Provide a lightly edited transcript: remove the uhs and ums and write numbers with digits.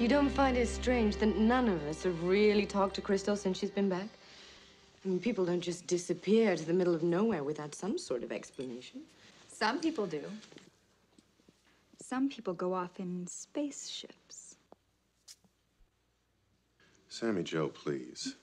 You don't find it strange that none of us have really talked to Crystal since she's been back? I mean, people don't just disappear to the middle of nowhere without some sort of explanation. Some people do. Some people go off in spaceships. Sammy Jo, please.